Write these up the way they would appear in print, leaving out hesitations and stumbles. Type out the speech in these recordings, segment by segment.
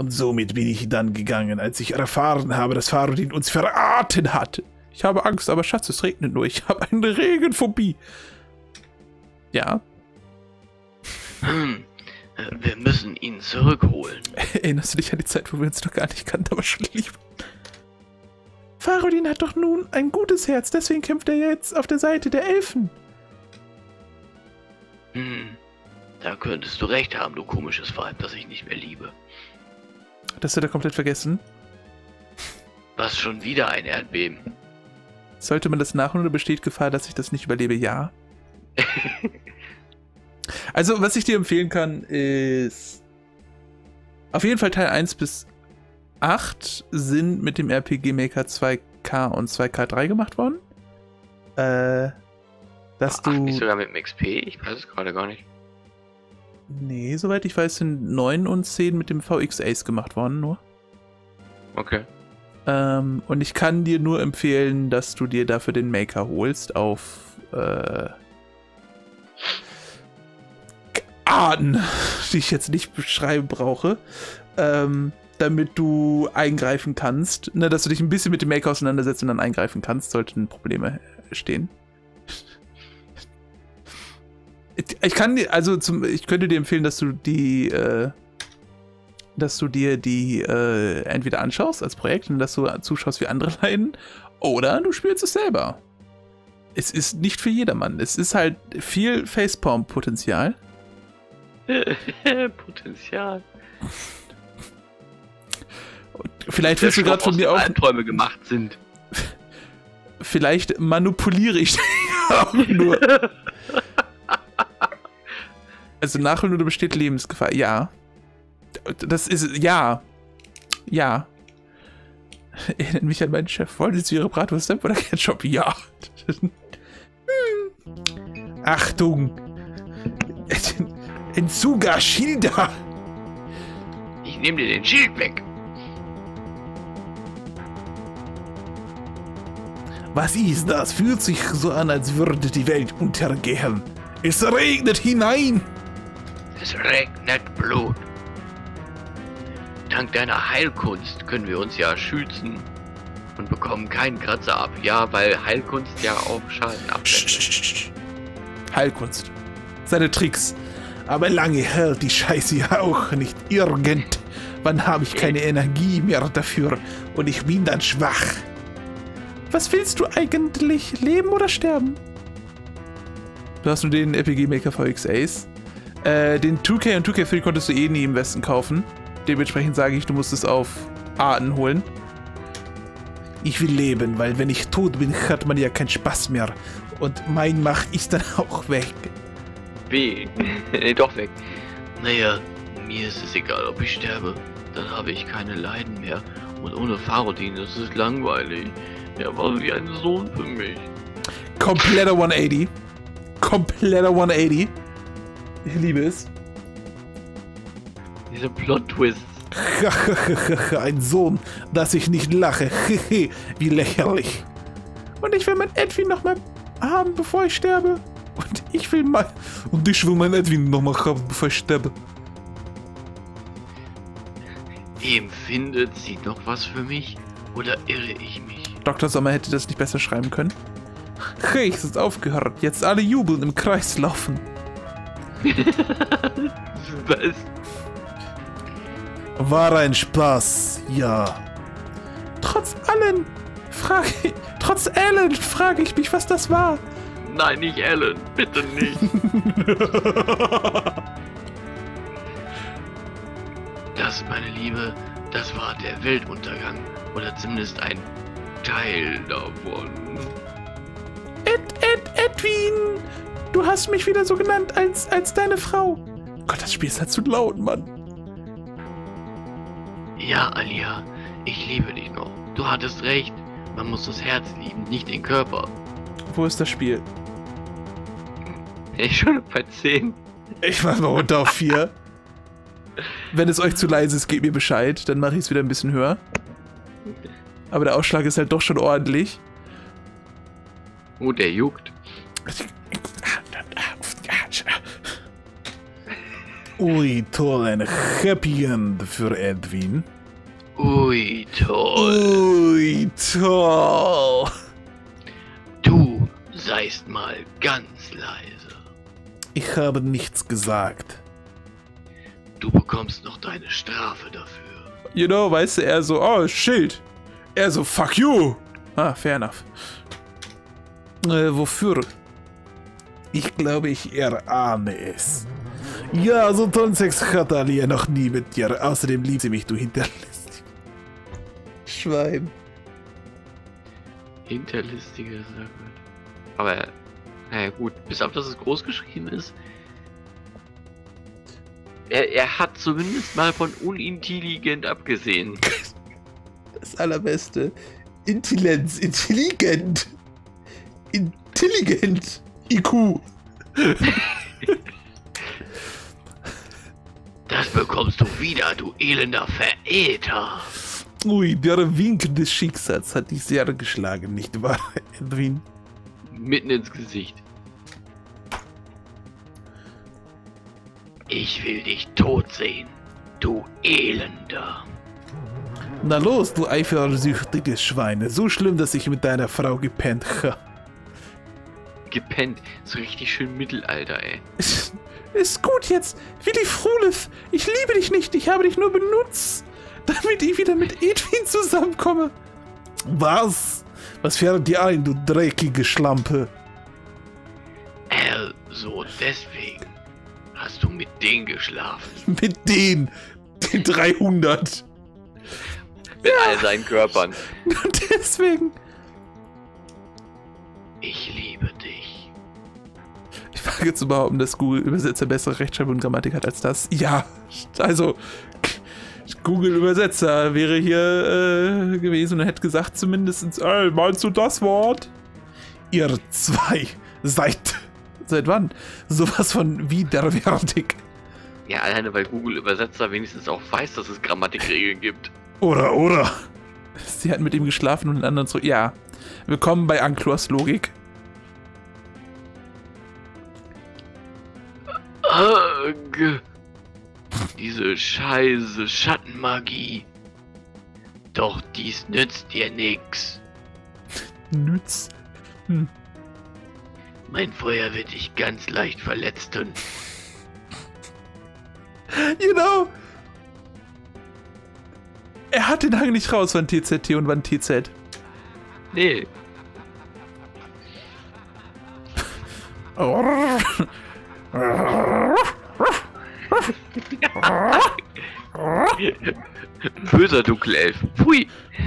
Und somit bin ich dann gegangen, als ich erfahren habe, dass Farodin uns verraten hat. Ich habe Angst, aber Schatz, es regnet nur. Ich habe eine Regenphobie. Ja. Wir müssen ihn zurückholen. Erinnerst du dich an die Zeit, wo wir uns noch gar nicht kannten, aber schon lieben? Farodin hat doch nun ein gutes Herz, deswegen kämpft er jetzt auf der Seite der Elfen. Da könntest du recht haben, du komisches Weib, das ich nicht mehr liebe. Das hat er komplett vergessen. Was, schon wieder ein Erdbeben? Sollte man das nachholen oder besteht Gefahr, dass ich das nicht überlebe? Ja. Also, was ich dir empfehlen kann, ist auf jeden Fall Teil 1 bis 8 sind mit dem RPG Maker 2K und 2K3 gemacht worden. Dass du... Nicht sogar mit dem XP? Ich weiß es gerade gar nicht. Nee, soweit ich weiß, sind 9 und 10 mit dem VX Ace gemacht worden, nur. Okay. Und ich kann dir nur empfehlen, dass du dir dafür den Maker holst auf Arten, die ich jetzt nicht beschreiben brauche, damit du eingreifen kannst. Ne, dass du dich ein bisschen mit dem Maker auseinandersetzt und dann eingreifen kannst, sollten Probleme stehen. Ich könnte dir empfehlen, dass du dir die entweder anschaust als Projekt und dass du zuschaust, wie andere leiden, oder du spielst es selber. Es ist nicht für jedermann. Es ist halt viel Facepalm-Potenzial. Potenzial. Und vielleicht willst du gerade von mir auch... Albträume gemacht sind. Vielleicht manipuliere ich dich auch nur. Also nachholen oder besteht Lebensgefahr? Ja. Das ist... Ja. Ja. Erinnert mich an meinen Chef. Wollen Sie Ihre Bratwurst oder Ketchup? Ja. Achtung. Entzuga Schilder. Ich nehme dir den Schild weg. Was ist das? Fühlt sich so an, als würde die Welt untergehen. Es regnet hinein. Es regnet Blut. Dank deiner Heilkunst können wir uns ja schützen und bekommen keinen Kratzer ab. Ja, weil Heilkunst ja auch Schaden abwendet. Heilkunst. Seine Tricks. Aber lange hält die Scheiße ja auch nicht. Irgendwann habe ich keine Energie mehr dafür und ich bin dann schwach. Was willst du eigentlich? Leben oder sterben? Du hast nur den RPG Maker VX Ace. Den 2K und 2K3 konntest du eh nie im Westen kaufen. Dementsprechend sage ich, du musst es auf Arten holen. Ich will leben, weil wenn ich tot bin, hat man ja keinen Spaß mehr. Und mein Macht ist dann auch weg. B. Nee, doch weg. Naja, mir ist es egal, ob ich sterbe. Dann habe ich keine Leiden mehr. Und ohne Farodin, das ist langweilig. Er war wie ein Sohn für mich. Kompletter 180. Kompletter 180. Ich liebe es. Diese Plot-Twists. Ein Sohn, dass ich nicht lache. Wie lächerlich. Und ich will mein Edwin noch mal haben, bevor ich sterbe. Und ich will mein Edwin noch mal haben, bevor ich sterbe. Empfindet sie noch was für mich? Oder irre ich mich? Dr. Sommer hätte das nicht besser schreiben können. Hey, es ist aufgehört. Jetzt alle jubeln im Kreis laufen. Was? War ein Spaß, ja. Trotz Ellen frage ich mich, was das war. Nein, nicht Ellen. Bitte nicht. Das, meine Liebe, das war der Weltuntergang. Oder zumindest ein Teil davon. Edwin! Du hast mich wieder so genannt als deine Frau. Gott, das Spiel ist halt zu laut, Mann. Ja, Alia, ich liebe dich noch. Du hattest recht. Man muss das Herz lieben, nicht den Körper. Wo ist das Spiel? Ich schon bei 10. Ich mach mal runter auf 4. Wenn es euch zu leise ist, gebt mir Bescheid. Dann mache ich es wieder ein bisschen höher. Aber der Ausschlag ist halt doch schon ordentlich. Oh, der juckt. Ui, toll, ein Happy End für Edwin. Ui, toll. Ui, toll. Du seist mal ganz leise. Ich habe nichts gesagt. Du bekommst noch deine Strafe dafür. You know, weißt du, er so, oh, Schild. Er so, fuck you. Ah, fair enough. Wofür? Ich glaube, ich erahne es. Ja, so Tonsex hat Alia noch nie mit dir. Außerdem liebt sie mich, du hinterlistig. Schwein. Hinterlistiger Sache. Aber, naja gut, bis auf dass es groß geschrieben ist. Er hat zumindest mal von unintelligent abgesehen. Das Allerbeste. Intelligenz, intelligent. Intelligent. IQ. Das bekommst du wieder, du elender Veräter. Ui, der Wink des Schicksals hat dich sehr geschlagen, nicht wahr, Edwin? Mitten ins Gesicht. Ich will dich tot sehen, du Elender. Na los, du eifersüchtiges Schweine. So schlimm, dass ich mit deiner Frau gepennt habe. Gepennt. So richtig schön Mittelalter, ey. Ist gut jetzt. Willi Frolef, ich liebe dich nicht. Ich habe dich nur benutzt, damit ich wieder mit Edwin zusammenkomme. Was? Was fällt dir ein, du dreckige Schlampe? So deswegen hast du mit denen geschlafen. Mit den 300. Mit all seinen Körpern. Deswegen. Ich liebe dich. Ich wage zu behaupten, dass Google-Übersetzer bessere Rechtschreibung und Grammatik hat als das. Ja, also Google-Übersetzer wäre hier gewesen und hätte gesagt zumindest, ey, meinst du das Wort? Ihr zwei seid, seit wann? Sowas von widerwärtig. Ja, alleine weil Google-Übersetzer wenigstens auch weiß, dass es Grammatikregeln gibt. Oder. Sie hat mit ihm geschlafen und den anderen so, ja. Willkommen bei Anklors Logik. Diese scheiße Schattenmagie. Doch dies nützt dir nix. Nütz? Mein Feuer wird dich ganz leicht verletzen. You know. Er hat den Hang nicht raus, wann TZT und wann TZ. Nee. Böser Dunkelelf. Pfui.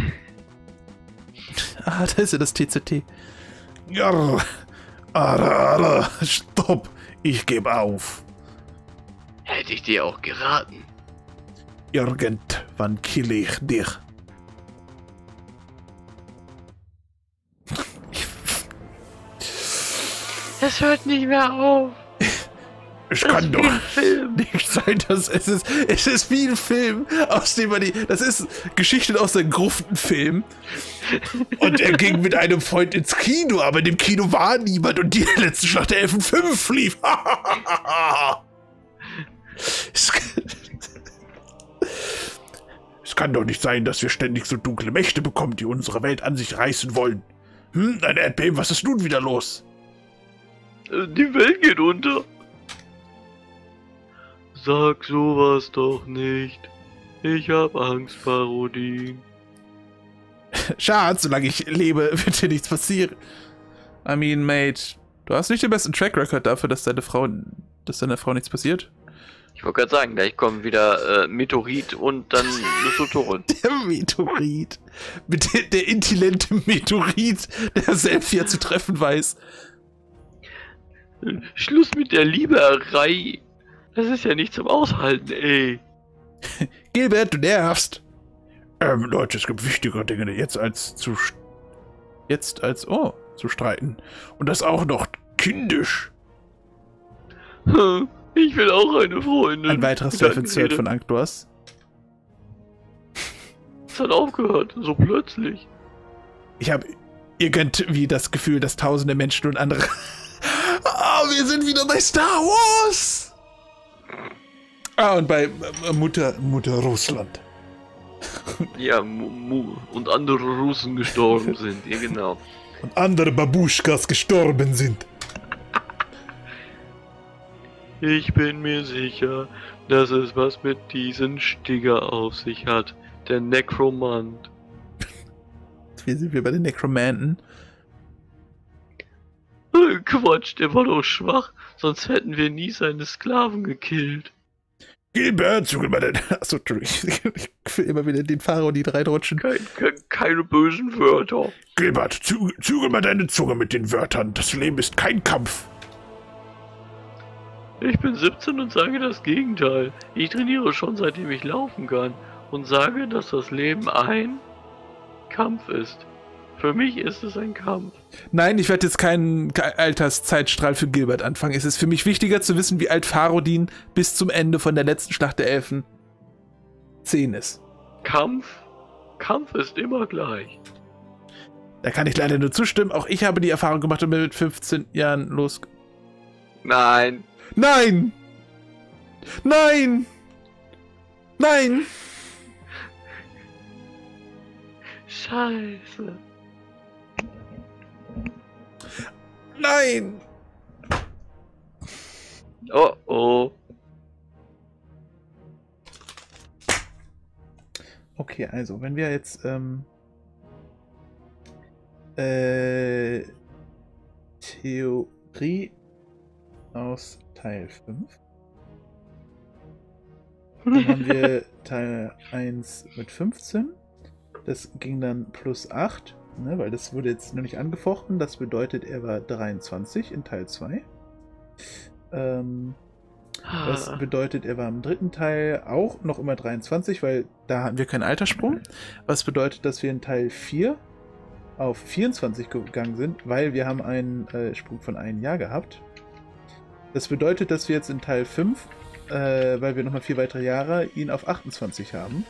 Ah, da ist ja das TZT. Ja. Ara, stopp. Ich gebe auf. Hätte ich dir auch geraten. Irgendwann kille ich dich. Das hört nicht mehr auf. Es kann doch nicht sein, dass es ist wie ein Film, aus dem man das ist Geschichten aus der Gruftenfilm. Und er ging mit einem Freund ins Kino, aber in dem Kino war niemand und die letzte Schlacht der Elfen 5 lief. Es kann doch nicht sein, dass wir ständig so dunkle Mächte bekommen, die unsere Welt an sich reißen wollen. Ein Erdbeben, was ist nun wieder los? Die Welt geht unter. Sag sowas doch nicht. Ich hab Angst, Parodien. Schatz, solange ich lebe, wird dir nichts passieren. I mean, mate, du hast nicht den besten Track Record dafür, dass deiner Frau nichts passiert. Ich wollte gerade sagen, gleich kommen wieder Meteorit und dann Lusotoren. Der Meteorit. Der intelligente Meteorit, der Selfie zu treffen weiß. Schluss mit der Lieberei. Das ist ja nicht zum Aushalten, ey. Gilbert, du nervst. Leute, es gibt wichtigere Dinge jetzt als zu streiten. Und das auch noch kindisch. Ich will auch eine Freundin. Ein weiteres Self-Insert von Anklors. Es hat aufgehört, so plötzlich. Ich habe irgendwie das Gefühl, dass tausende Menschen und andere... wir sind wieder bei Star Wars! Ah, und bei Mutter Russland. Ja, und andere Russen gestorben sind, ja genau. Und andere Babuschkas gestorben sind. Ich bin mir sicher, dass es was mit diesem Stigger auf sich hat. Der Nekromant. Hier sind wir bei den Nekromanten. Quatsch, der war doch schwach, sonst hätten wir nie seine Sklaven gekillt. Gilbert, zügel mal deine... Achso, Entschuldigung. Ich will immer wieder den Pharao die reinrutschen. Keine bösen Wörter. Gilbert, zügel mal deine Zunge mit den Wörtern. Das Leben ist kein Kampf. Ich bin 17 und sage das Gegenteil. Ich trainiere schon seitdem ich laufen kann und sage, dass das Leben ein Kampf ist. Für mich ist es ein Kampf. Nein, ich werde jetzt keinen Alterszeitstrahl für Gilbert anfangen. Es ist für mich wichtiger zu wissen, wie alt Farodin bis zum Ende von der letzten Schlacht der Elfen 10 ist. Kampf ist immer gleich. Da kann ich leider nur zustimmen. Auch ich habe die Erfahrung gemacht und bin mit 15 Jahren los... Nein. Nein! Nein! Nein! Scheiße. Nein! Oh oh. Okay, also, wenn wir jetzt Theorie aus Teil 5. Dann haben wir Teil 1 mit 15. Das ging dann plus 8, ne, weil das wurde jetzt noch nicht angefochten. Das bedeutet, er war 23 in Teil 2. Das bedeutet, er war im dritten Teil auch noch immer 23, weil da hatten wir keinen Alterssprung. Was bedeutet, dass wir in Teil 4 auf 24 gegangen sind, weil wir haben einen Sprung von einem Jahr gehabt. Das bedeutet, dass wir jetzt in Teil 5, weil wir nochmal 4 weitere Jahre, ihn auf 28 haben.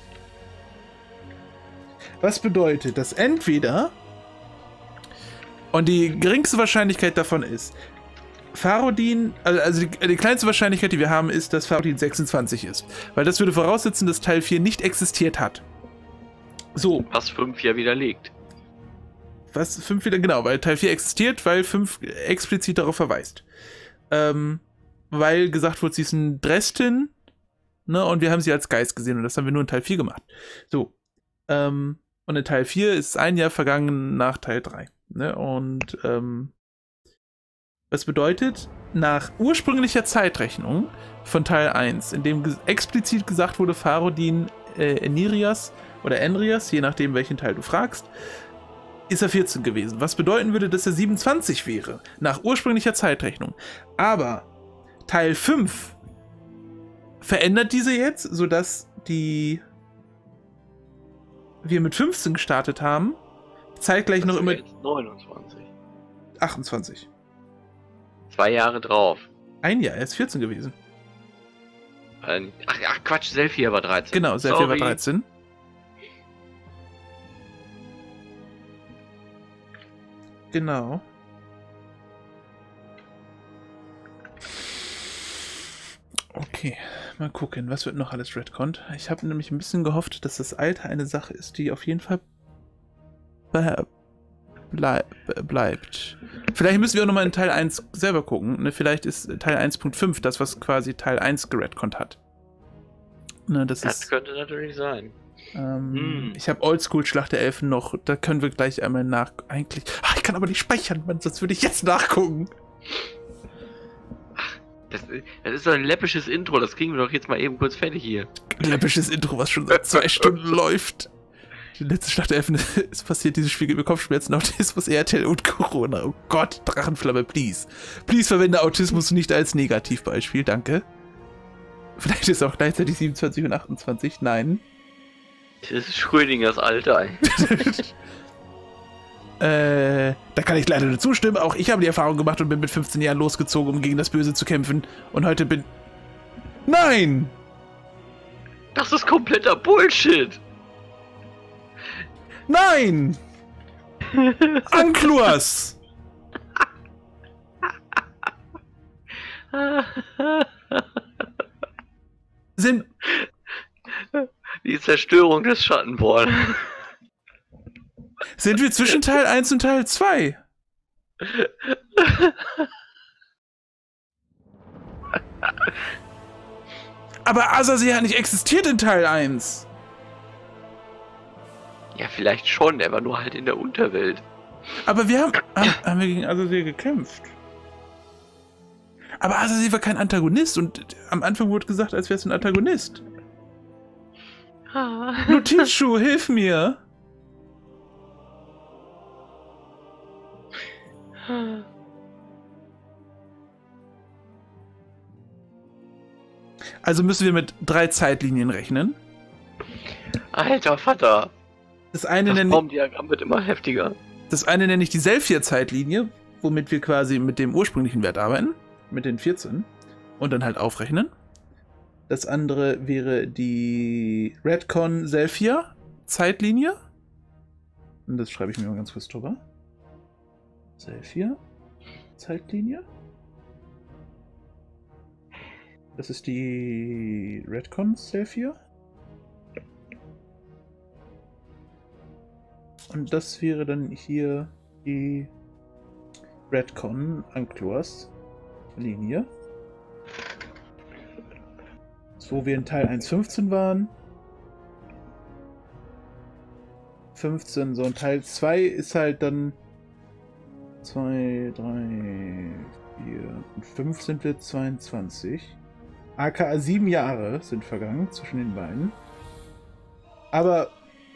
Was bedeutet, dass entweder, und die geringste Wahrscheinlichkeit davon ist, Farodin, also die kleinste Wahrscheinlichkeit, die wir haben, ist, dass Farodin 26 ist. Weil das würde voraussetzen, dass Teil 4 nicht existiert hat. So. Was 5 ja widerlegt. Was 5 wieder, genau, weil Teil 4 existiert, weil 5 explizit darauf verweist. Weil gesagt wurde, sie ist ein Dresden, ne, und wir haben sie als Geist gesehen und das haben wir nur in Teil 4 gemacht. So. Und in Teil 4 ist ein Jahr vergangen nach Teil 3. Ne, und, das bedeutet, nach ursprünglicher Zeitrechnung von Teil 1, in dem explizit gesagt wurde, Farodin Enirias oder Enrias, je nachdem welchen Teil du fragst, ist er 14 gewesen. Was bedeuten würde, dass er 27 wäre, nach ursprünglicher Zeitrechnung. Aber Teil 5 verändert diese jetzt, sodass wir mit 15 gestartet haben, zeitgleich das noch immer 29. 28. 2 Jahre drauf. Ein Jahr, er ist 14 gewesen. Ach Quatsch, Selfie war 13. Genau, Selfie war 13. Genau. Okay, mal gucken, was wird noch alles retconnt. Ich habe nämlich ein bisschen gehofft, dass das Alter eine Sache ist, die auf jeden Fall bleibt. Vielleicht müssen wir auch nochmal in Teil 1 selber gucken. Ne? Vielleicht ist Teil 1.5 das, was quasi Teil 1 geretconnt hat. Ne, das könnte natürlich sein. Ich habe Oldschool-Schlacht der Elfen noch. Da können wir gleich einmal eigentlich... Ach, ich kann aber nicht speichern, Mann, sonst würde ich jetzt nachgucken. Ach, das ist doch ein läppisches Intro. Das kriegen wir doch jetzt mal eben kurz fertig hier. Läppisches Intro, was schon seit 2 Stunden läuft. Die letzte Schlacht der Elfen ist passiert, dieses Spiel gibt mir Kopfschmerzen, Autismus, RTL und Corona. Oh Gott, Drachenflamme, please. Please verwende Autismus nicht als Negativbeispiel, danke. Vielleicht ist auch gleichzeitig 27 und 28, nein. Das ist Schrödingers Alter. Da kann ich leider nur zustimmen. Auch ich habe die Erfahrung gemacht und bin mit 15 Jahren losgezogen, um gegen das Böse zu kämpfen. Und heute bin... Nein! Das ist kompletter Bullshit! Nein! Ankluas! Sind, Die Zerstörung des Schattenborn. sind wir zwischen Teil 1 und Teil 2? Aber Azazel hat nicht existiert in Teil 1. Ja, vielleicht schon, er war nur halt in der Unterwelt. Aber wir haben wir gegen Azazel gekämpft. Aber Azazel war kein Antagonist und am Anfang wurde gesagt, als wäre es ein Antagonist. Notizschuh, hilf mir! Also müssen wir mit 3 Zeitlinien rechnen. Alter Vater! Das eine Das nenne Baumdiagramm wird immer heftiger. ich die Selfie-Zeitlinie, womit wir quasi mit dem ursprünglichen Wert arbeiten, mit den 14, und dann halt aufrechnen. Das andere wäre die Redcon-Selfia-Zeitlinie. Und das schreibe ich mir mal ganz kurz drüber. Selfia-Zeitlinie. Das ist die Redcon-Selfia. Und das wäre dann hier die Redcon-Anklos-Linie. So wir in Teil 1.15 waren. 15, so ein Teil 2 ist halt dann 2, 3, 4 und 5 sind wir 22. AKA 7 Jahre sind vergangen zwischen den beiden. Aber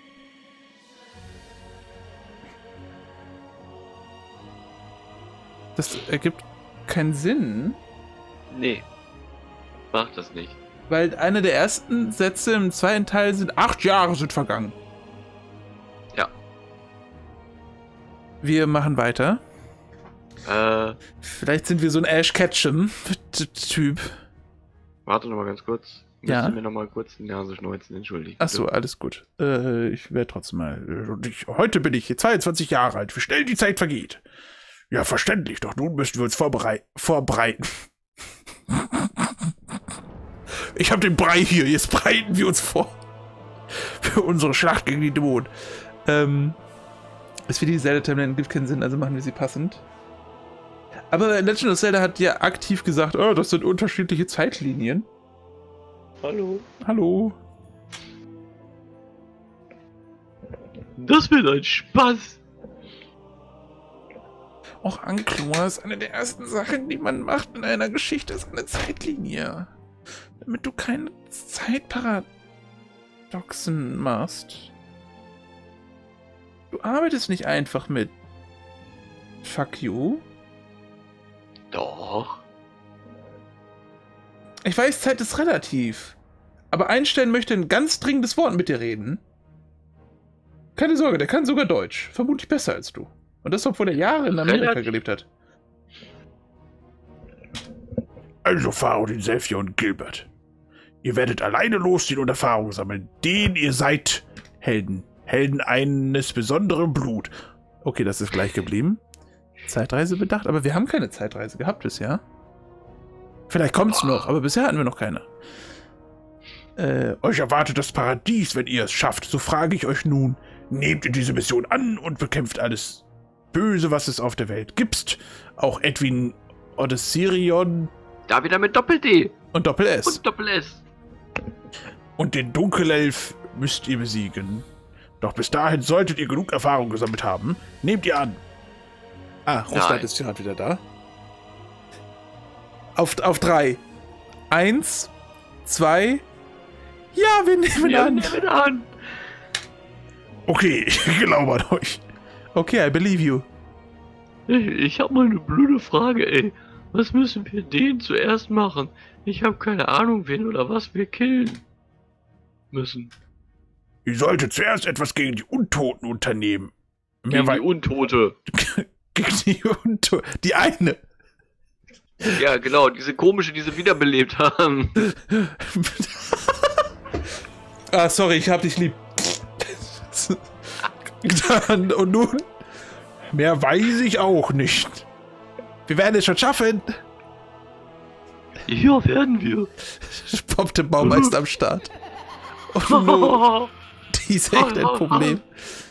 das ergibt keinen Sinn. Nee. Macht das nicht. Weil einer der ersten Sätze im zweiten Teil sind 8 Jahre sind vergangen. Ja. Wir machen weiter. Vielleicht sind wir so ein Ash Ketchum-Typ. Warte noch mal ganz kurz. Ja. Müsst ihr mir noch mal kurz die Nase schneuzen, entschuldigt. Achso, alles gut. Ich werde trotzdem mal... heute bin ich 22 Jahre alt. Wie schnell die Zeit vergeht. Ja, verständlich. Doch nun müssen wir uns vorbereiten. Ich habe den Brei hier. Jetzt bereiten wir uns vor. Für unsere Schlacht gegen die Dämonen. Es für die Zelda-Timeline gibt keinen Sinn, also machen wir sie passend. Aber Legend of Zelda hat ja aktiv gesagt, oh, das sind unterschiedliche Zeitlinien. Hallo. Hallo. Das wird ein Spaß. Auch Anklo ist eine der ersten Sachen, die man macht in einer Geschichte, ist eine Zeitlinie. Damit du keine Zeitparadoxen machst. Du arbeitest nicht einfach mit Fuck you. Doch. Ich weiß, Zeit ist relativ. Aber Einstein möchte ein ganz dringendes Wort mit dir reden. Keine Sorge, der kann sogar Deutsch. Vermutlich besser als du. Und das, obwohl er Jahre in Amerika gelebt hat. Also Farodin, Selfie und Gilbert. Ihr werdet alleine losziehen und Erfahrungen sammeln. Den ihr seid Helden. Helden eines besonderen Blut. Okay, das ist gleich geblieben. Zeitreise bedacht, aber wir haben keine Zeitreise gehabt bisher. Vielleicht kommt's noch, aber bisher hatten wir noch keine. Euch erwartet das Paradies, wenn ihr es schafft. So frage ich euch nun, nehmt ihr diese Mission an und bekämpft alles Böse, was es auf der Welt gibt. Auch Edwin Odysseirion. Da wieder mit Doppel-D. Und Doppel-S. Und Doppel-S. Und den Dunkelelf müsst ihr besiegen. Doch bis dahin solltet ihr genug Erfahrung gesammelt haben. Nehmt ihr an. Ah, Russland ist gerade wieder da. Auf 3. 1, 2. Ja, wir nehmen an. Nehmen an. Okay, ich glaube an euch. Okay, I believe you. Ich habe mal eine blöde Frage, ey. Was müssen wir den zuerst machen? Ich habe keine Ahnung, wen oder was wir killen müssen. Ihr solltet zuerst etwas gegen die Untoten unternehmen. Gegen die Untote. Gegen die Untote. Die eine. Ja, genau, diese komische, die sie wiederbelebt haben. Ah, sorry, ich hab dich lieb. Und nun? Mehr weiß ich auch nicht. Wir werden es schon schaffen. Ja, werden wir. Poppt der Baumeister am Start. Oh no. Die ist echt ein Problem.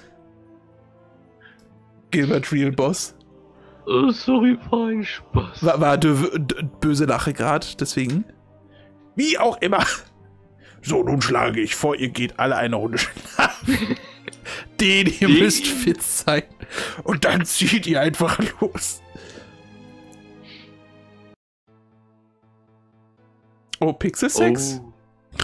Gilbert Real Boss. Oh, sorry, war ein Spaß. War böse Lache gerade, deswegen. Wie auch immer. So, nun schlage ich vor, ihr geht alle eine Runde schlafen. Ihr müsst fit sein. Und dann zieht ihr einfach los. Oh, Pixel 6? Oh.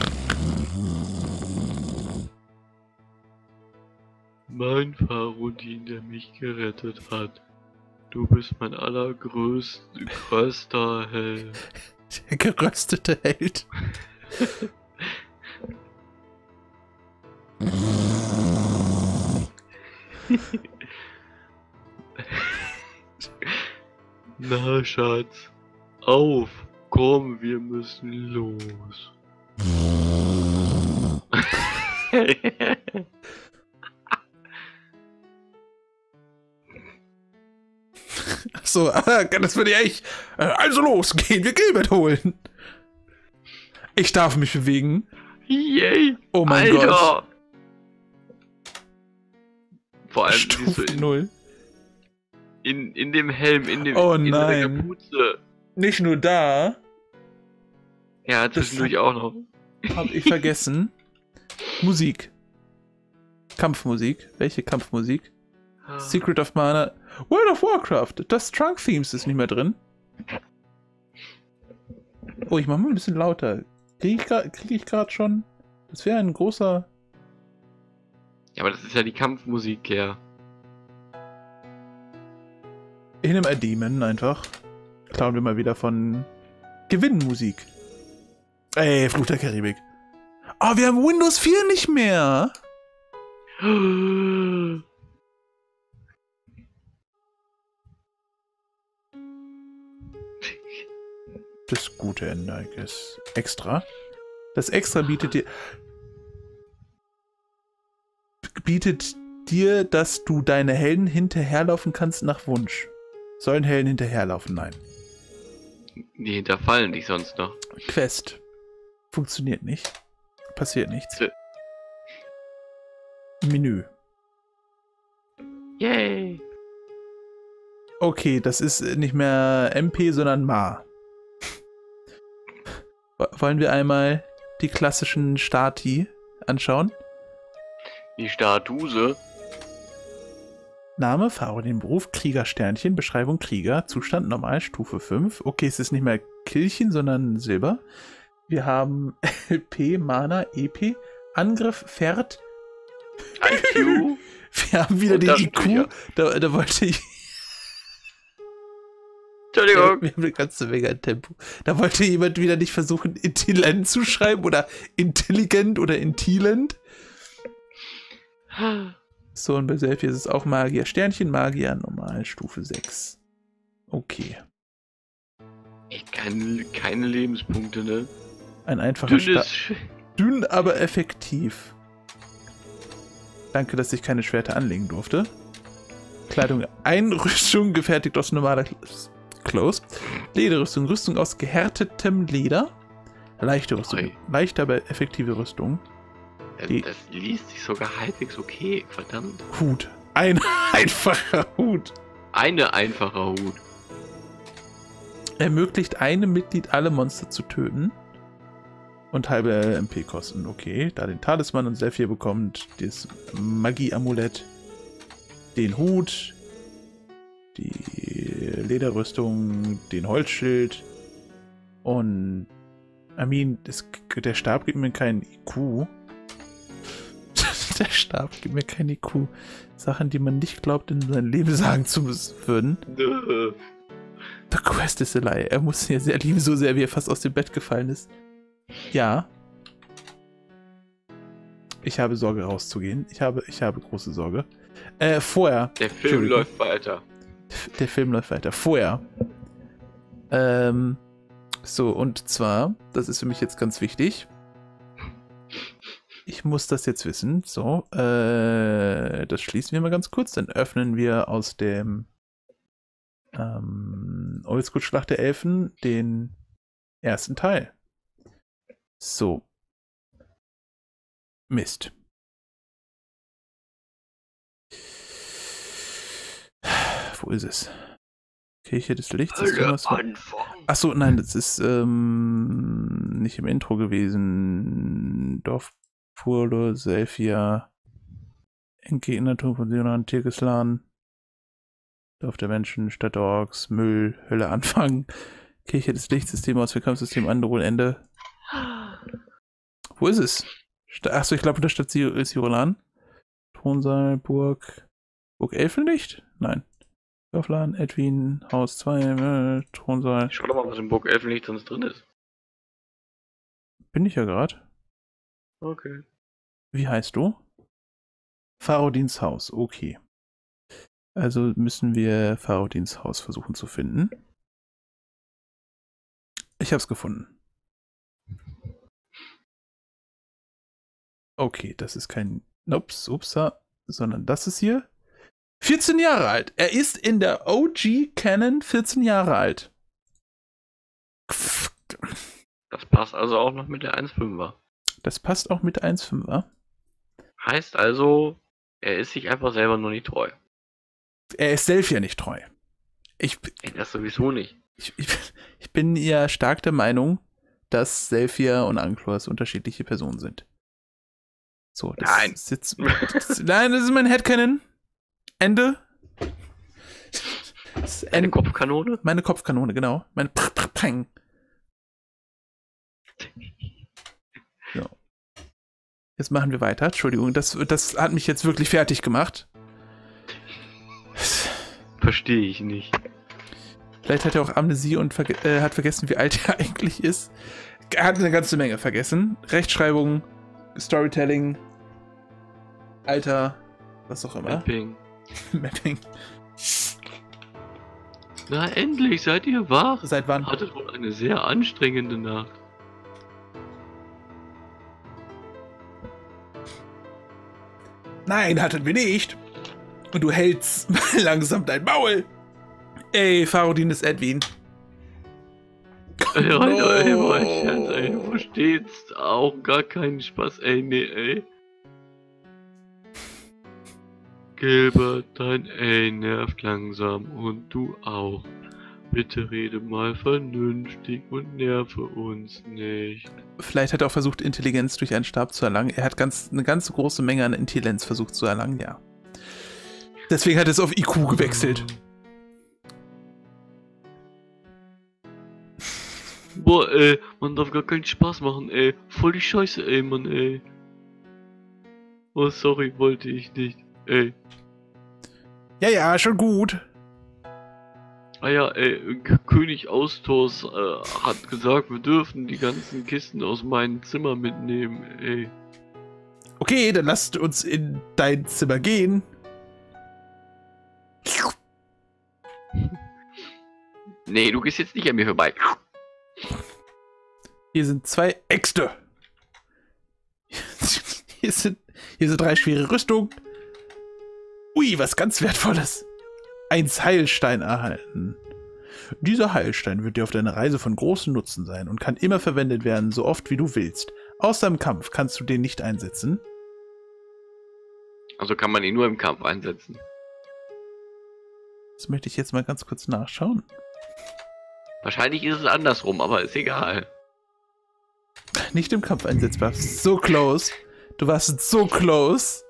Mein Parodin, der mich gerettet hat. Du bist mein größter Held. Der geröstete Held. Na, Schatz, auf, komm, wir müssen los. So, das würde ich. Also los, gehen wir Gilbert holen. Ich darf mich bewegen. Yay! Oh mein Alter. Gott. Vor allem Stufe 0. in dem Helm, in der Kapuze. Nicht nur da. Ja, zwischendurch auch noch. Hab ich vergessen. Musik. Kampfmusik. Welche Kampfmusik? Secret of Mana. World of Warcraft. Das Trunk Themes ist nicht mehr drin. Oh, ich mach mal ein bisschen lauter. Krieg ich gerade schon? Das wäre ein großer... Ja, aber das ist ja die Kampfmusik, ja. In einem Demon einfach. Klauen wir mal wieder von Gewinnmusik. Ey, Fluch der Karibik. Oh, wir haben Windows 4 nicht mehr. Das gute Ende, I guess. Extra. Das Extra bietet dir, dass du deine Helden hinterherlaufen kannst nach Wunsch. Sollen Helden hinterherlaufen? Nein. Die hinterfallen dich sonst noch. Quest. Funktioniert nicht. Passiert nichts. Menü. Yay! Okay, das ist nicht mehr MP, sondern Ma. Wollen wir einmal die klassischen Stati anschauen? Die Statuse. Name, Farbe, den Beruf, Krieger, Sternchen, Beschreibung, Krieger, Zustand normal, Stufe 5. Okay, es ist nicht mehr Killchen, sondern Silber. Wir haben LP, Mana, EP, Angriff, Pferd. IQ. Wir haben wieder den IQ. Da wollte ich... Entschuldigung. Wir haben eine ganze Menge an Tempo. Da wollte jemand wieder nicht versuchen, intelligent zu schreiben oder intelligent oder intelligent. So, und bei Selfie ist es auch Magier. Sternchen, Magier, normal, Stufe 6. Okay. Echt keine Lebenspunkte, ne? Ein einfacher Start. Dünn, aber effektiv. Danke, dass ich keine Schwerter anlegen durfte. Kleidung, Einrüstung, gefertigt aus normaler Clothes. Lederrüstung, Rüstung aus gehärtetem Leder. Leichte Rüstung, leichte, aber effektive Rüstung. Das liest sich sogar halbwegs okay, verdammt. Hut. Ein einfacher Hut. Eine einfacher Hut. Ermöglicht einem Mitglied alle Monster zu töten. Und halbe MP kosten. Okay, da den Talisman und Selfie bekommt das Magie-Amulett, den Hut, die Lederrüstung, den Holzschild und der Stab gibt mir keinen IQ. Der Stab gibt mir keinen IQ. Sachen, die man nicht glaubt, in seinem Leben sagen zu würden. The Quest is a lie. Er muss ihn ja sehr lieben, so sehr wie er fast aus dem Bett gefallen ist. Ja. Ich habe Sorge rauszugehen. Ich habe große Sorge. Vorher. Der Film läuft weiter. Der Film läuft weiter. Vorher. So, und zwar, das ist für mich jetzt ganz wichtig. Ich muss das jetzt wissen. So, das schließen wir mal ganz kurz. Dann öffnen wir aus dem Oldschool-Schlacht der Elfen den ersten Teil. So. Mist. Wo ist es? Kirche des Lichts. Achso, nein, das ist nicht im Intro gewesen. Dorfpurlo, Selfia, Enke-Innertum von Sinan, Tirgislan, Dorf der Menschen, Stadt der Orks, Müll, Hölle Anfang, Kirche des Lichts, System aus Kampfsystem, Androl, Ende. Wo ist es? Achso, ich glaube, da Stadt Sirolan. Thronsaal, Burg Elfenlicht? Nein. Dorfladen, Edwin, Haus 2, Thronsaal. Schau doch mal, was im Burg Elfenlicht sonst drin ist. Bin ich ja gerade. Okay. Wie heißt du? Farodins Haus, okay. Also müssen wir Farodins Haus versuchen zu finden. Ich hab's gefunden. Okay, das ist kein Upsa, sondern das ist hier. 14 Jahre alt. Er ist in der OG-Canon 14 Jahre alt. Das passt also auch noch mit der 1.5er. Das passt auch mit der 1.5er. Heißt also, er ist sich einfach selber nur nicht treu. Er ist selbst ja nicht treu. Das sowieso nicht. Ich bin ja stark der Meinung, dass Selphia und Anklors unterschiedliche Personen sind. So, das nein. Ist jetzt. Nein, das ist mein Headcanon. Ende. Eine Kopfkanone? Meine Kopfkanone, genau. Mein Peng. So. Jetzt machen wir weiter. Entschuldigung, das hat mich jetzt wirklich fertig gemacht. Verstehe ich nicht. Vielleicht hat er auch Amnesie und hat vergessen, wie alt er eigentlich ist. Er hat eine ganze Menge vergessen. Rechtschreibung, Storytelling, Alter, was auch immer. Mapping. Na endlich, seid ihr wach? Seit wann? Hattet wohl eine sehr anstrengende Nacht. Nein, hatten wir nicht. Und du hältst langsam dein Maul. Ey, Farodin ist Edwin. Ey, ey, du verstehst auch gar keinen Spaß, ey, nee, ey. Gilbert, dein Ey nervt langsam und du auch. Bitte rede mal vernünftig und nerve uns nicht. Vielleicht hat er auch versucht, Intelligenz durch einen Stab zu erlangen. Er hat eine ganz große Menge an Intelligenz versucht zu erlangen, ja. Deswegen hat er es auf IQ gewechselt. Boah, ey, man darf gar keinen Spaß machen, ey. Voll die Scheiße, ey, Mann, ey. Oh, sorry, wollte ich nicht, ey. Ja, schon gut. Ah ja, ey, König Austors hat gesagt, wir dürfen die ganzen Kisten aus meinem Zimmer mitnehmen, ey. Okay, dann lasst uns in dein Zimmer gehen. Nee, du gehst jetzt nicht an mir vorbei. Hier sind 2 Äxte. Hier sind 3 schwere Rüstungen. Ui, was ganz Wertvolles. 1 Heilstein erhalten. Dieser Heilstein wird dir auf deiner Reise von großem Nutzen sein und kann immer verwendet werden, so oft wie du willst. Außer im Kampf kannst du den nicht einsetzen. Also kann man ihn nur im Kampf einsetzen. Das möchte ich jetzt mal ganz kurz nachschauen. Wahrscheinlich ist es andersrum, aber ist egal. Nicht im Kampf einsetzbar. So close. Du warst so close.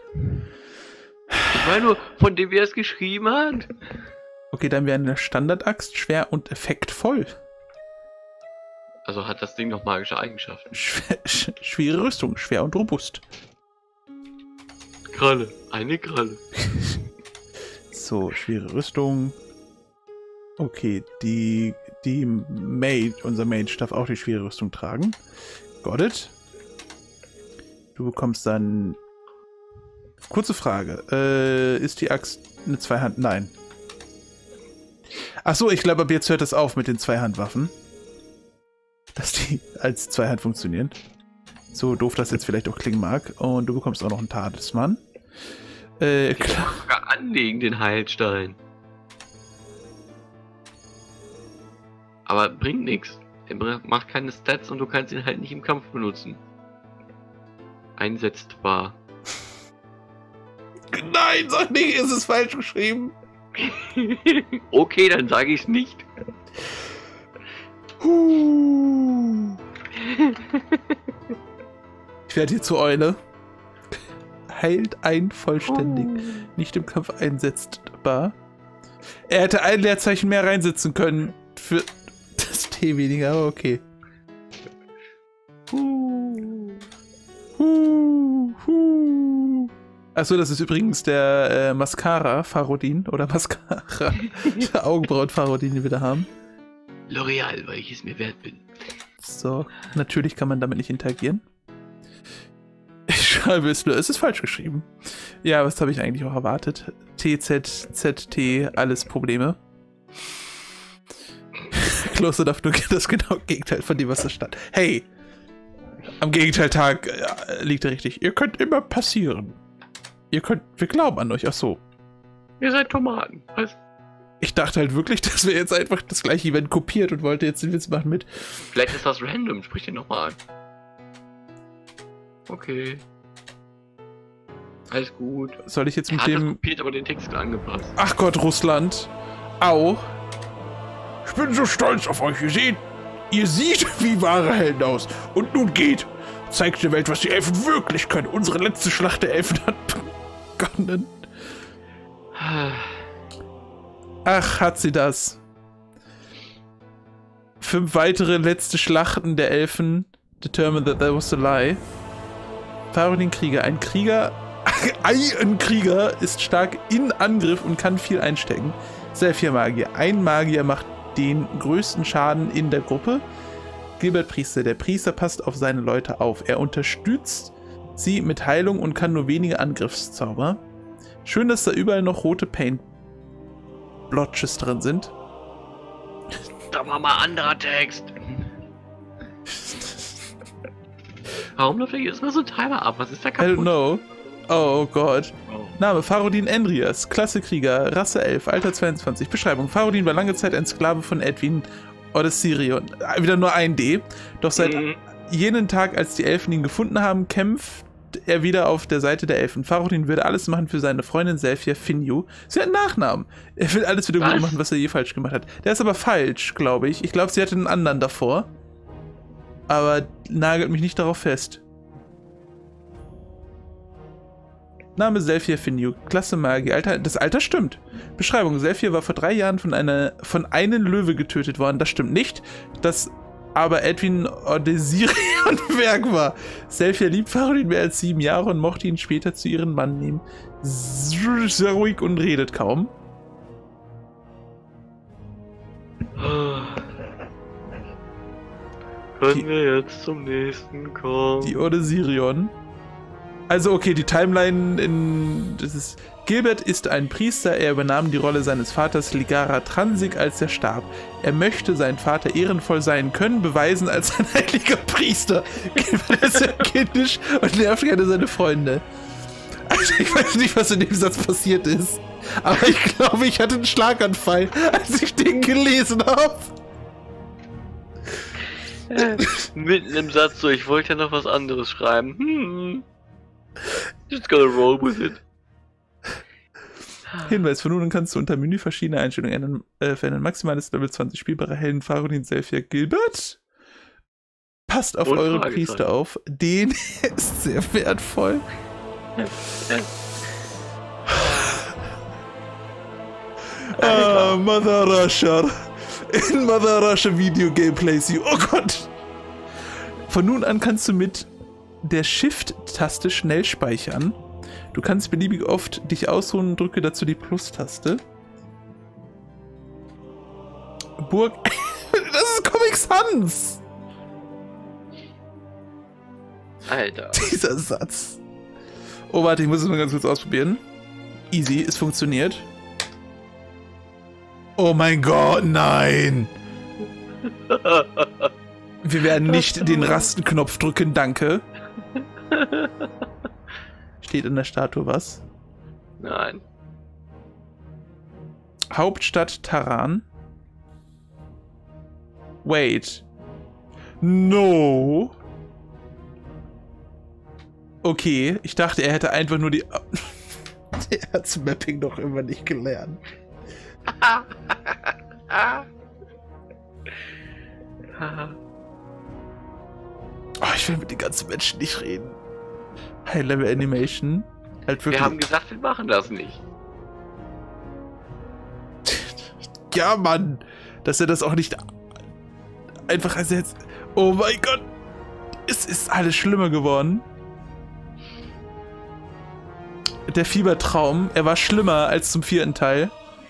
Ich meine nur, von dem wer es geschrieben hat. Okay, dann wäre eine Standardaxt schwer und effektvoll. Also hat das Ding noch magische Eigenschaften. Schwere Rüstung, schwer und robust. Kralle, eine Kralle. So, schwere Rüstung. Okay, die Mage, unser Mage darf auch die schwere Rüstung tragen. Got it. Du bekommst dann... Kurze Frage. Ist die Axt eine Zweihand? Nein. Achso, ich glaube, ab jetzt hört es auf mit den Zweihandwaffen. Dass die als Zweihand funktionieren. So doof das jetzt vielleicht auch klingen mag. Und du bekommst auch noch einen Talisman. Ich kann sogar anlegen, den Heilstein. Aber bringt nichts. Er macht keine Stats und du kannst ihn halt nicht im Kampf benutzen. Einsetzbar. Nein, sag nicht, ist es falsch geschrieben. Okay, dann sage ich es nicht. Ich werde hier zur Eule. Heilt ein vollständig. Nicht im Kampf einsetzbar. Er hätte ein Leerzeichen mehr reinsetzen können. Für das T weniger, aber okay. Achso, das ist übrigens der Mascara Farodin oder Mascara. Der Augenbrauen Farodin, die wir da haben. L'Oreal, weil ich es mir wert bin. So, natürlich kann man damit nicht interagieren. Ich schreibe es nur, es ist falsch geschrieben. Ja, was habe ich eigentlich auch erwartet? TZZT, alles Probleme. Close enough, nur das genau Gegenteil von dem, was da stand. Hey, am Gegenteiltag liegt er richtig. Ihr könnt immer passieren. Wir glauben an euch. Ach so. Ihr seid Tomaten. Was? Ich dachte halt wirklich, dass wir jetzt einfach das gleiche Event kopiert und wollte jetzt den Witz machen mit. Vielleicht ist das random. Sprich den nochmal an. Okay. Alles gut. Soll ich jetzt mit hat das dem... kopiert, aber den Text angepasst. Ach Gott, Russland. Au. Ich bin so stolz auf euch. Ihr seht wie wahre Helden aus. Und nun geht. Zeigt der Welt, was die Elfen wirklich können. Unsere letzte Schlacht der Elfen hat begonnen. Ach, hat sie das. 5 weitere letzte Schlachten der Elfen determined that there was a lie. Farodin Krieger. Ein Krieger ist stark in Angriff und kann viel einstecken. Sehr viel Magier. Ein Magier macht den größten Schaden in der Gruppe. Gilbert Priester. Der Priester passt auf seine Leute auf. Er unterstützt sie mit Heilung und kann nur wenige Angriffszauber. Schön, dass da überall noch rote Paint-Blotches drin sind. Da war mal anderer Text. Warum läuft hier jetzt mal so ein Timer ab? Was ist da kaputt? I don't know. Oh Gott. Oh. Name: Farodin Endrias. Klasse Krieger. Rasse 11. Alter 22. Beschreibung: Farodin war lange Zeit ein Sklave von Edwin Odysirion. Wieder nur ein D. Doch seit jenen Tag, als die Elfen ihn gefunden haben, kämpft er wieder auf der Seite der Elfen. Farodin würde alles machen für seine Freundin Selphia Finju. Sie hat einen Nachnamen. Er will alles wieder gut machen, was er je falsch gemacht hat. Der ist aber falsch, glaube ich. Ich glaube, sie hatte einen anderen davor. Aber nagelt mich nicht darauf fest. Name: Selphia Finju. Klasse Magie. Alter, das Alter stimmt. Beschreibung: Selphia war vor 3 Jahren von einem Löwe getötet worden. Das stimmt nicht. Das aber Edwin Odysirion Werk war. Selphia liebt Farodin mehr als 7 Jahre und mochte ihn später zu ihrem Mann nehmen. Sehr ruhig und redet kaum. Können wir jetzt zum nächsten kommen? Die Odysirion. Also okay, die Timeline Gilbert ist ein Priester, er übernahm die Rolle seines Vaters Ligara Transig, als er starb. Er möchte seinen Vater ehrenvoll sein können, beweisen als ein heiliger Priester. Gilbert ist sehr kindisch und nervt gerne seine Freunde. Also ich weiß nicht, was in dem Satz passiert ist, aber ich glaube, ich hatte einen Schlaganfall, als ich den gelesen habe. Mitten im Satz so, ich wollte ja noch was anderes schreiben. Just gonna roll with it. Hinweis: Von nun an kannst du unter Menü verschiedene Einstellungen verändern. Maximales Level 20 spielbare Helden Farodin Selphia Gilbert. Passt auf eure Priester auf. Den ist sehr wertvoll. Mother Russia. In Mother Russia Video Gameplays. Oh Gott. Von nun an kannst du mit der Shift-Taste schnell speichern. Du kannst beliebig oft dich ausruhen und drücke dazu die Plus-Taste. Burg. Das ist Comic Sans! Alter. Dieser Satz. Oh, warte, ich muss es mal ganz kurz ausprobieren. Easy, es funktioniert. Oh mein Gott, nein! Wir werden nicht den Rastenknopf drücken, danke. Steht in der Statue was? Nein. Hauptstadt Taran. Wait. No. Okay, ich dachte, er hätte einfach nur die... Er hat's Mapping doch immer nicht gelernt. Oh, ich will mit den ganzen Menschen nicht reden. High-Level Animation. Halt wirklich. Wir haben gesagt, wir machen das nicht. Ja, Mann. Dass er das auch nicht einfach ersetzt. Oh mein Gott. Es ist alles schlimmer geworden. Der Fiebertraum, er war schlimmer als zum 4. Teil.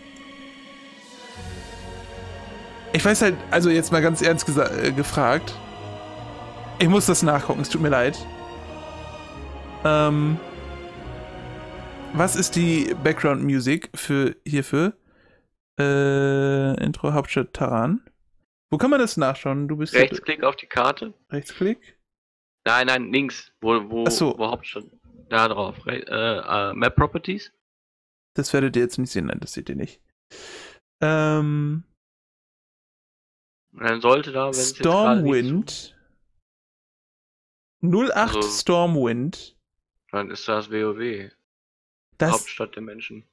Ich weiß halt, also jetzt mal ganz ernst gefragt. Ich muss das nachgucken, es tut mir leid. Was ist die Background Music hierfür? Intro Hauptstadt Taran. Wo kann man das nachschauen? Du bist Rechtsklick auf die Karte. Rechtsklick? Nein, links. Wo Hauptstadt? Da drauf. Map Properties. Das werdet ihr jetzt nicht sehen. Nein, das seht ihr nicht. Dann sollte da, wenn Stormwind. 08 also, Stormwind. Dann ist das WoW. Hauptstadt der Menschen.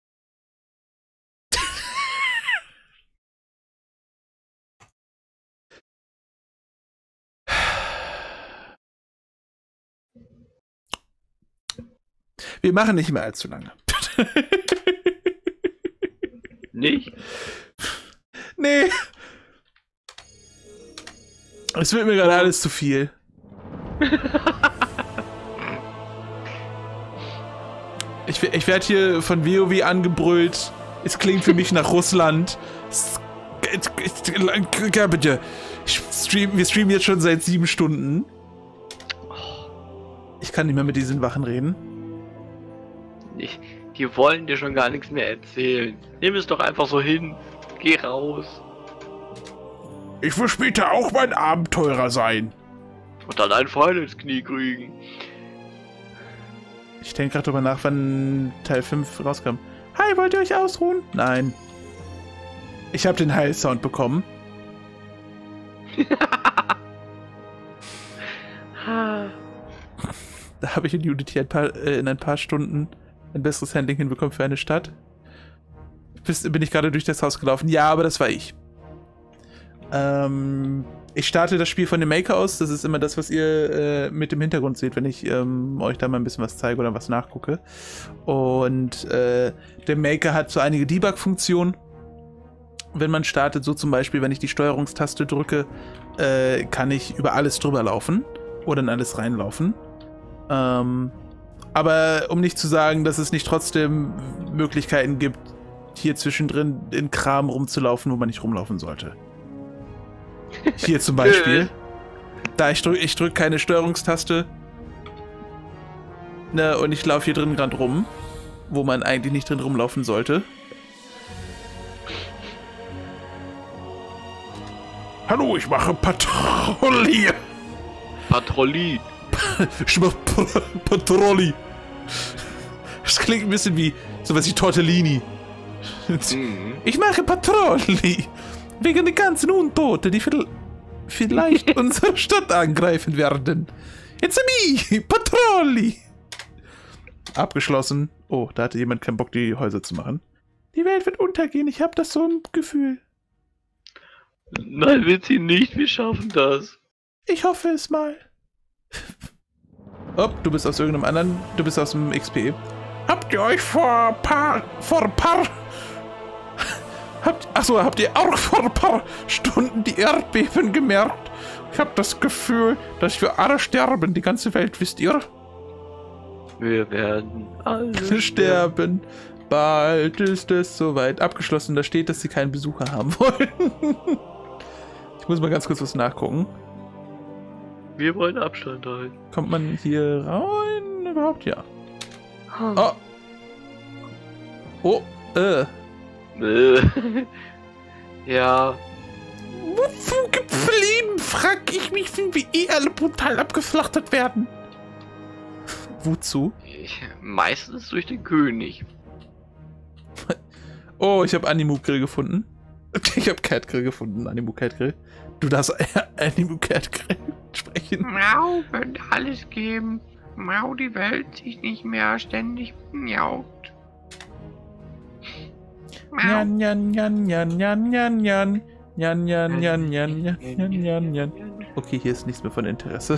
Wir machen nicht mehr allzu lange. Nicht? Nee. Es wird mir gerade alles zu viel. Ich werde hier von WoW angebrüllt. Es klingt für mich nach Russland. Bitte. Wir streamen jetzt schon seit 7 Stunden. Ich kann nicht mehr mit diesen Wachen reden. Die wollen dir schon gar nichts mehr erzählen. Nimm es doch einfach so hin. Geh raus. Ich will später auch mein Abenteurer sein. Und dann ein Pfeil ins Knie kriegen. Ich denke gerade drüber nach, wann Teil 5 rauskam. Hi, wollt ihr euch ausruhen? Nein. Ich habe den Heil-Sound bekommen. Da habe ich in Unity in ein paar Stunden ein besseres Handling hinbekommen für eine Stadt. Bin ich gerade durch das Haus gelaufen? Ja, aber das war ich. Ich starte das Spiel von dem Maker aus. Das ist immer das, was ihr mit dem Hintergrund seht, wenn ich euch da mal ein bisschen was zeige oder was nachgucke. Und der Maker hat so einige Debug-Funktionen. Wenn man startet, so zum Beispiel, wenn ich die Steuerungstaste drücke, kann ich über alles drüber laufen oder in alles reinlaufen. Aber um nicht zu sagen, dass es nicht trotzdem Möglichkeiten gibt, hier zwischendrin in Kram rumzulaufen, wo man nicht rumlaufen sollte. Hier zum Beispiel. Da ich drück keine Steuerungstaste. Ne, und ich laufe hier drin gerade rum, wo man eigentlich nicht drin rumlaufen sollte. Hallo, ich mache Patrouille. Patrouille. Ich mache Patrouille. Das klingt ein bisschen wie sowas wie Tortellini. Ich mache Patrouille. Wegen der ganzen Untote, die vielleicht unsere Stadt angreifen werden. It's me, Patrouille. Abgeschlossen. Oh, da hatte jemand keinen Bock, die Häuser zu machen. Die Welt wird untergehen, ich habe das so im Gefühl. Nein, wird sie nicht, wir schaffen das. Ich hoffe es mal. Oh, du bist aus irgendeinem anderen, du bist aus dem XP. Habt ihr euch habt ihr auch vor ein paar Stunden die Erdbeben gemerkt? Ich habe das Gefühl, dass wir alle sterben, die ganze Welt, wisst ihr? Wir werden alle sterben. Bald ist es soweit. Abgeschlossen, da steht, dass sie keinen Besucher haben wollen. Ich muss mal ganz kurz was nachgucken. Wir wollen Abstand halten. Kommt man hier rein? Überhaupt ja. Oh. Oh, Ja. Wozu gefliehen, frag ich mich, wenn wir eh alle brutal abgeschlachtet werden. Wozu? Meistens durch den König. Oh, ich habe Animugrill gefunden. Ich habe Catgrill gefunden, Animo Catgrill. Du darfst Animo Catgrill sprechen. Miau, könnte alles geben. Miau, die Welt sich nicht mehr ständig miaugt. Miau. Jan, Jan, Jan, Jan, Jan, Jan, Jan. Jan, Jan, Jan, Jan, Jan, Jan, Jan, Jan. Okay, hier ist nichts mehr von Interesse.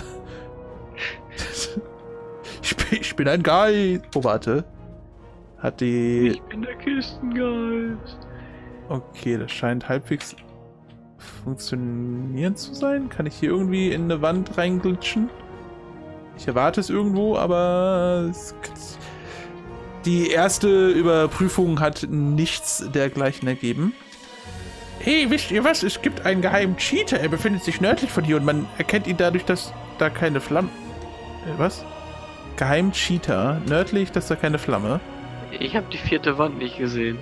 Ich bin ein Geist. Oh, warte. Hat die... Ich bin der Kistengeist. Okay, das scheint halbwegs funktionieren zu sein. Kann ich hier irgendwie in eine Wand reinglitschen? Ich erwarte es irgendwo, aber... Die erste Überprüfung hat nichts dergleichen ergeben. Hey, wisst ihr was? Es gibt einen geheimen Cheater. Er befindet sich nördlich von hier und man erkennt ihn dadurch, dass da keine Flamme... Was? Geheim Cheater. Nördlich, dass da keine Flamme. Ich habe die 4. Wand nicht gesehen.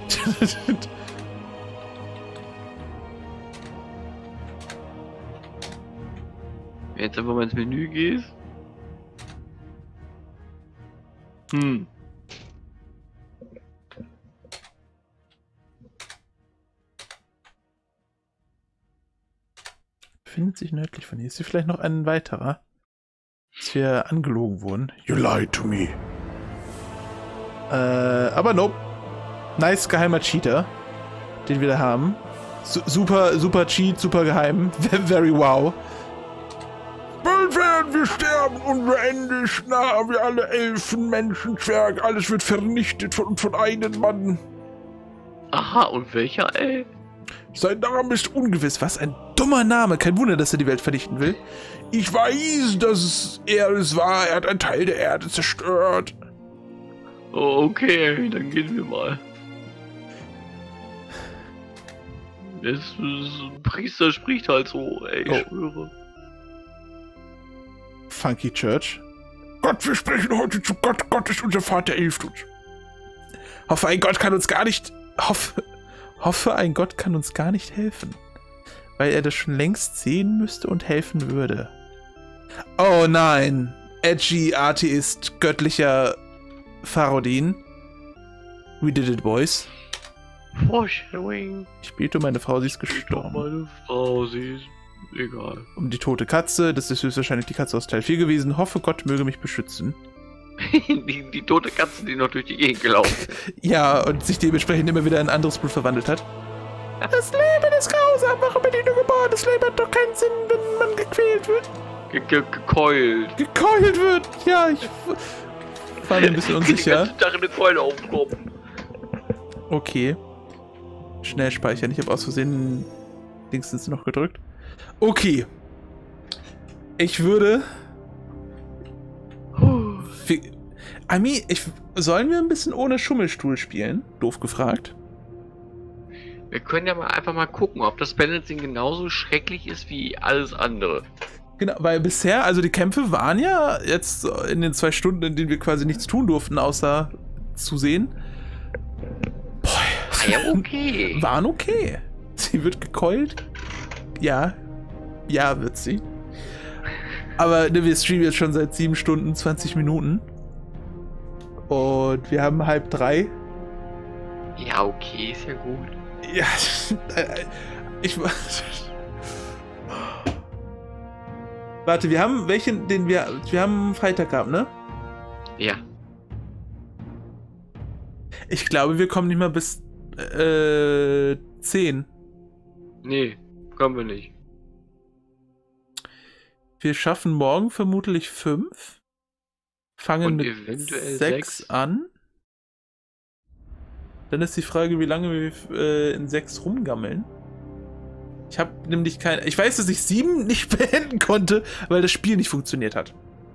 Wenn jetzt einfach mal ins Menü gehst. Befindet sich nördlich von hier. Ist hier vielleicht noch ein weiterer? Dass wir angelogen wurden. You lied to me. Aber nope. Nice geheimer Cheater, den wir da haben. Super Cheat, super geheim. Very wow. Bald werden wir sterben, unbeendig nah, wir alle Elfen, Menschen, Zwerg, alles wird vernichtet von einem Mann. Aha, und welcher, ey? Sein Name ist ungewiss. Was ein dummer Name. Kein Wunder, dass er die Welt vernichten will. Ich weiß, dass er es war. Er hat einen Teil der Erde zerstört. Oh, okay, dann gehen wir mal. Der Priester spricht halt so, ey, ich schwöre. Funky Church. Gott, wir sprechen heute zu Gott. Gott ist unser Vater, hilft uns. Hoffe, ein Gott kann uns gar nicht... Hoffe, ein Gott kann uns gar nicht helfen. Weil er das schon längst sehen müsste und helfen würde. Oh nein. Edgy Atheist, göttlicher Farodin. We did it, boys. Foreshadowing. Ich bete um meine Frau, sie ist gestorben. Meine Frau, sie ist egal. Um die tote Katze, das ist höchstwahrscheinlich die Katze aus Teil 4 gewesen. Hoffe, Gott möge mich beschützen. die tote Katze, die noch durch die Gegend gelaufen ist. Ja, und sich dementsprechend immer wieder in ein anderes Blut verwandelt hat. Das Leben ist grausam, warum bin ich nur geboren? Das Leben hat doch keinen Sinn, wenn man gequält wird. Gekeult. Gekeult wird, ja, ich war mir ein bisschen unsicher. Die ganze Tag eine Keule auf dem Kopf. Okay. Schnell speichern, ich habe aus Versehen links noch gedrückt. Okay. Ich würde... Ami, sollen wir ein bisschen ohne Schummelstuhl spielen? Doof gefragt. Wir können ja mal einfach mal gucken, ob das Balancing genauso schrecklich ist wie alles andere. Genau, weil bisher, also die Kämpfe waren ja jetzt in den 2 Stunden, in denen wir quasi nichts tun durften, außer zu sehen. Boah, ja, okay. Waren okay. Sie wird gekeult. Ja. Ja, wird sie. Aber ne, wir streamen jetzt schon seit 7 Stunden, 20 Minuten. Und wir haben 2:30. Ja, okay, ist ja gut. Ja, Warte, wir haben welchen, wir haben Freitag gehabt, ne? Ja. Ich glaube, wir kommen nicht mal bis 10. Nee, kommen wir nicht. Wir schaffen morgen vermutlich 5. Fangen mit eventuell 6 an. Dann ist die Frage, wie lange wir in 6 rumgammeln. Ich habe nämlich keine... Ich weiß, dass ich 7 nicht beenden konnte, weil das Spiel nicht funktioniert hat.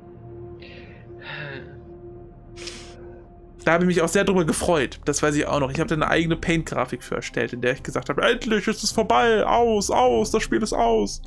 Da habe ich mich auch sehr drüber gefreut. Das weiß ich auch noch. Ich habe da eine eigene Paint-Grafik für erstellt, in der ich gesagt habe, endlich ist es vorbei. Aus, das Spiel ist aus.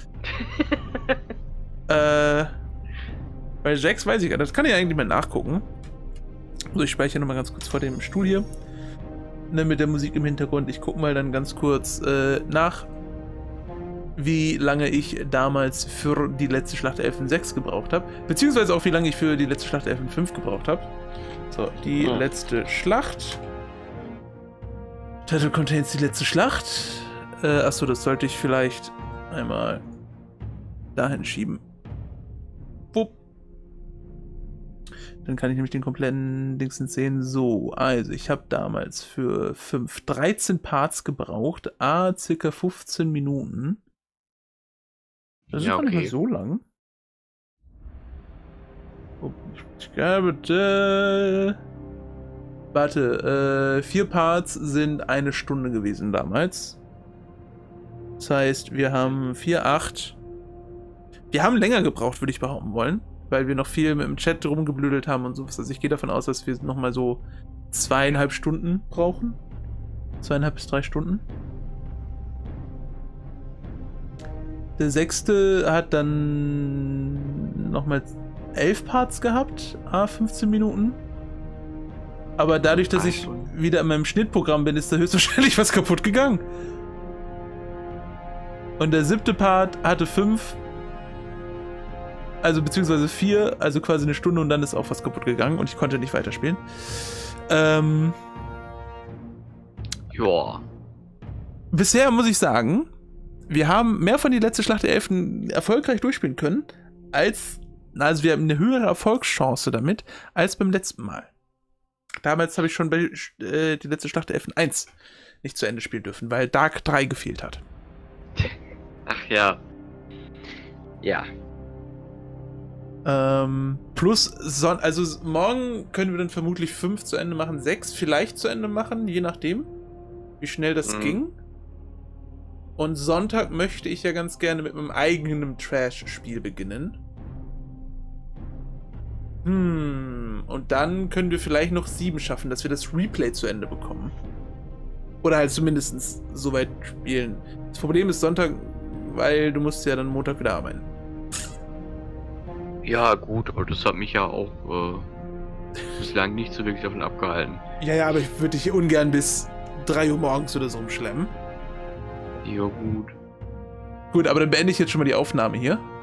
Bei 6 weiß ich gar nicht. Das kann ich eigentlich mal nachgucken. So, ich speichere nochmal ganz kurz vor dem Stuhl hier. Ne, mit der Musik im Hintergrund. Ich gucke mal dann ganz kurz nach, wie lange ich damals für die letzte Schlacht der Elfen 6 gebraucht habe. Beziehungsweise auch wie lange ich für die letzte Schlacht der Elfen 5 gebraucht habe. So, die letzte Schlacht. Title contains die letzte Schlacht. Achso, das sollte ich vielleicht einmal dahin schieben. Wupp. Dann kann ich nämlich den kompletten Dings sehen. So, also ich habe damals für 13 Parts gebraucht. Circa 15 Minuten. Das ist Ja, gar nicht mehr okay. so lang. Bitte. Warte, 4 Parts sind 1 Stunde gewesen damals. Das heißt, wir haben 4, 8. Wir haben länger gebraucht, würde ich behaupten wollen. Weil wir noch viel mit dem Chat rumgeblödelt haben und sowas. Also ich gehe davon aus, dass wir nochmal so 2,5 Stunden brauchen. 2,5 bis 3 Stunden. Der 6. hat dann nochmal 11 Parts gehabt, 15 Minuten. Aber dadurch, dass ich wieder in meinem Schnittprogramm bin, ist da höchstwahrscheinlich was kaputt gegangen. Und der 7. Part hatte 5, also beziehungsweise 4, also quasi 1 Stunde und dann ist auch was kaputt gegangen und ich konnte nicht weiterspielen. Ja. Bisher muss ich sagen, wir haben mehr von die letzte Schlacht der Elfen erfolgreich durchspielen können, also wir haben eine höhere Erfolgschance damit, als beim letzten Mal. Damals habe ich schon bei die letzte Schlacht der Elfen 1 nicht zu Ende spielen dürfen, weil Dark 3 gefehlt hat. Ach ja. Ja. Plus, also morgen können wir dann vermutlich 5 zu Ende machen, 6 vielleicht zu Ende machen, je nachdem, wie schnell das ging. Und Sonntag möchte ich ja ganz gerne mit meinem eigenen Trash-Spiel beginnen. Und dann können wir vielleicht noch 7 schaffen, dass wir das Replay zu Ende bekommen. Oder halt zumindest so weit spielen. Das Problem ist Sonntag, weil du musst ja dann Montag wieder arbeiten. Ja, gut, aber das hat mich ja auch bislang nicht so wirklich davon abgehalten. Ja, aber ich würde dich ungern bis 3 Uhr morgens oder so rumschlemmen. Ja, gut. Gut, aber dann beende ich jetzt schon mal die Aufnahme hier.